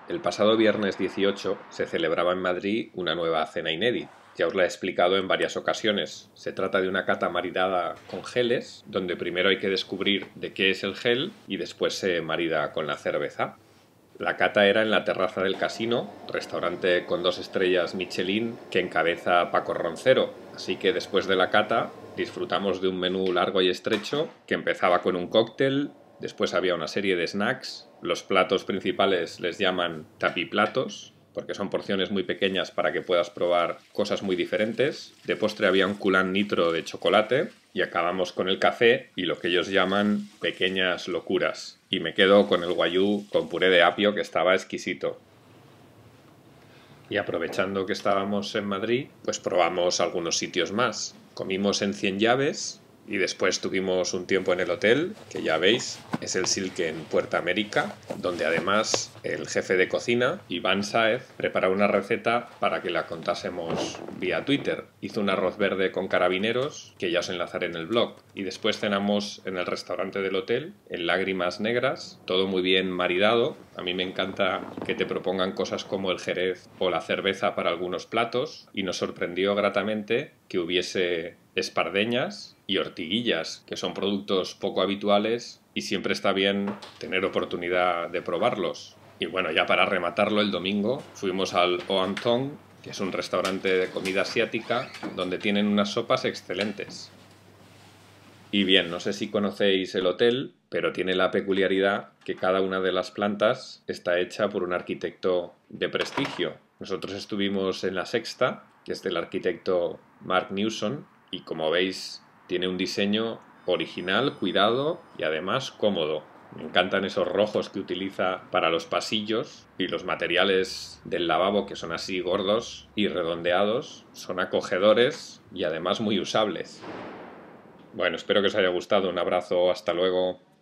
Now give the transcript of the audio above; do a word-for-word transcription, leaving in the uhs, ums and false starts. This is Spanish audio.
El pasado viernes dieciocho se celebraba en Madrid una nueva cena inédita. Ya os la he explicado en varias ocasiones. Se trata de una cata maridada con geles, donde primero hay que descubrir de qué es el gel y después se marida con la cerveza. La cata era en la terraza del Casino, restaurante con dos estrellas Michelin que encabeza Paco Roncero. Así que después de la cata disfrutamos de un menú largo y estrecho que empezaba con un cóctel, después había una serie de snacks. Los platos principales les llaman tapiplatos, porque son porciones muy pequeñas para que puedas probar cosas muy diferentes. De postre había un culán nitro de chocolate y acabamos con el café y lo que ellos llaman pequeñas locuras. Y me quedo con el guayú con puré de apio, que estaba exquisito. Y aprovechando que estábamos en Madrid, pues probamos algunos sitios más. Comimos en Cien Llaves y después tuvimos un tiempo en el hotel, que ya veis, es el Silke en Puerta América, donde además el jefe de cocina, Iván Sáez, preparó una receta para que la contásemos vía Twitter. Hizo un arroz verde con carabineros, que ya os enlazaré en el blog. Y después cenamos en el restaurante del hotel, en Lágrimas Negras, todo muy bien maridado. A mí me encanta que te propongan cosas como el jerez o la cerveza para algunos platos, y nos sorprendió gratamente que hubiese espardeñas y ortiguillas, que son productos poco habituales y siempre está bien tener oportunidad de probarlos. Y bueno, ya para rematarlo, el domingo fuimos al Oan Tong, que es un restaurante de comida asiática donde tienen unas sopas excelentes. Y bien, no sé si conocéis el hotel, pero tiene la peculiaridad que cada una de las plantas está hecha por un arquitecto de prestigio. Nosotros estuvimos en la sexta, que es del arquitecto Mark Newson, y como veis tiene un diseño original, cuidado y además cómodo. Me encantan esos rojos que utiliza para los pasillos y los materiales del lavabo, que son así gordos y redondeados, son acogedores y además muy usables. Bueno, espero que os haya gustado. Un abrazo, hasta luego.